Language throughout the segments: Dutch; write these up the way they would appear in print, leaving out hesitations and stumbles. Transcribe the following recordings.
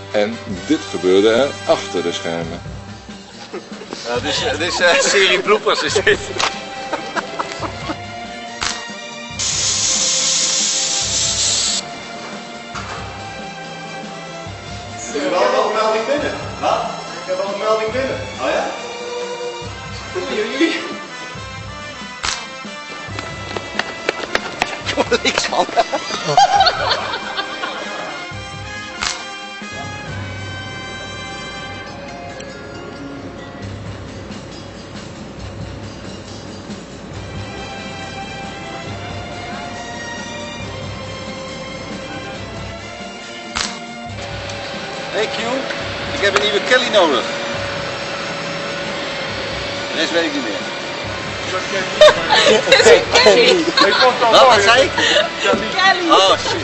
En dit gebeurde er achter de schermen. Dit is een serie bloopers is dit. Ik heb wel een melding binnen. Wat? Ik heb wel een melding binnen. Oh ja? Oei. Niks van. Hey Q, ik heb een nieuwe Kelly nodig. De rest weet ik niet meer. Dat is Kelly. Wat zei ik? Kelly. Oh shit.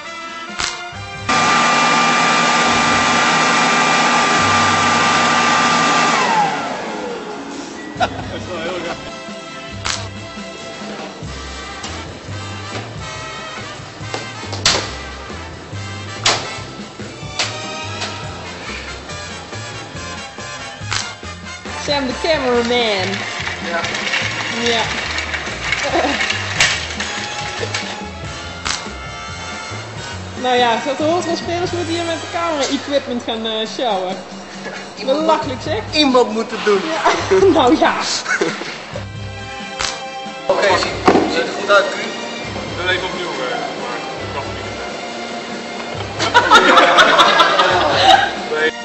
Sam, de cameraman. Ja. Ja. Nou ja, zo te hoofdrolspelers moeten hier met de camera-equipment gaan showen. Belachelijk zeg. Iemand moet het doen. Ja. Nou ja. Oké, ziet er goed uit Q. Dan even opnieuw. Maar ik kan het niet. Nee.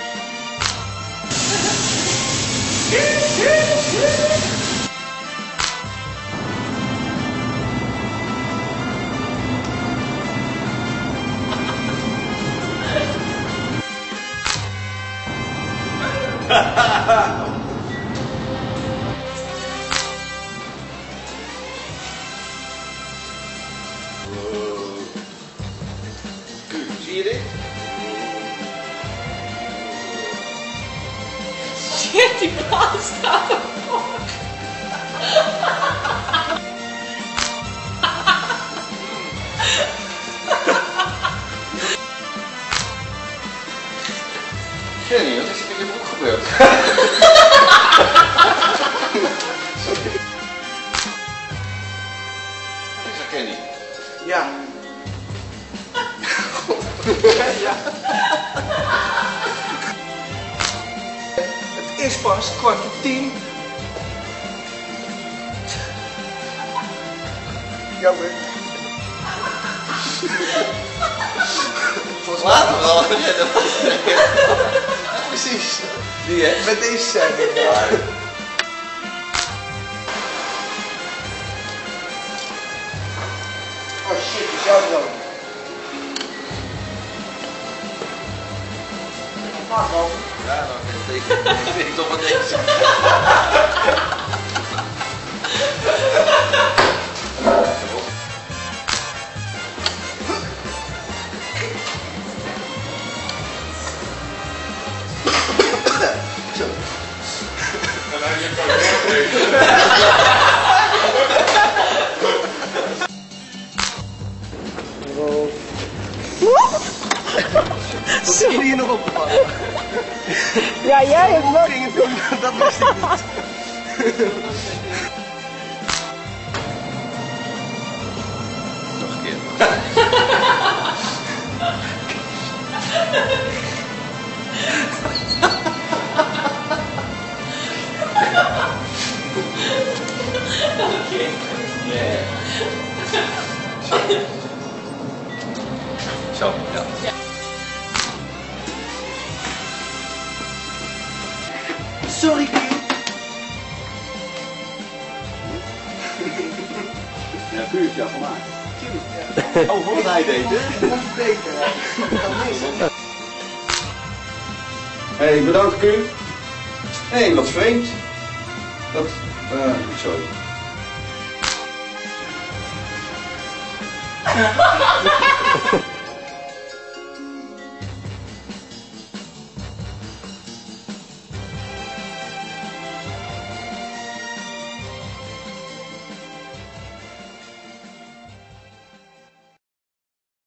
Zie je dit? Shit, die bal staat ervoor. Kenny, wat is er in je broek gebeurd? Wat is er, Kenny? Ja. Ja. Het is pas 9:15. Jammer. Later wel. Precies. Die hè? Met deze zijn we. Oh shit, is jouw zo. Ja, dan vind ik toch wat deze. En dan je kan het Wat is hier nog opgevallen? Ja, jij hebt wel. Ging het doen? Dat wist ik niet. Nog een keer. Zo, ja. Sorry, Q. Ja, puur is jou gemaakt. Q. Ja. Oh, wat hij deed, hè? Dat is beter. Dan is het. Hey, bedankt Q. Hey, wat vreemd. Dat, sorry.